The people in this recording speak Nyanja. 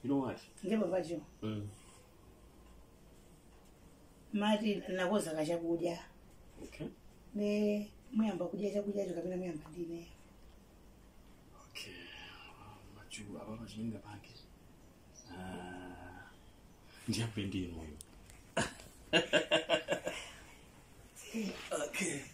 You know what? Ngeba bajo. Mati nakoza kachakudya. Okay. Ne muyamba kudya chakudya cho kapena muyamba ndine. Okay. Machu ababa chinga pake. Ndiyapendi moyo. Okay.